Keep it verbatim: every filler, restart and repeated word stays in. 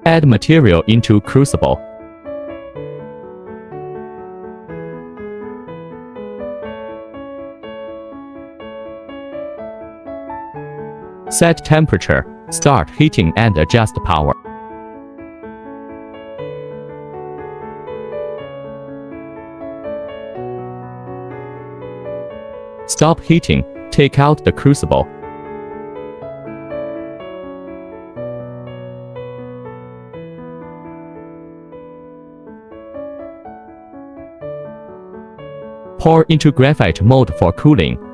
Add material into crucible. Set temperature, start heating and adjust power. Stop heating, take out the crucible. Pour into graphite mold for cooling.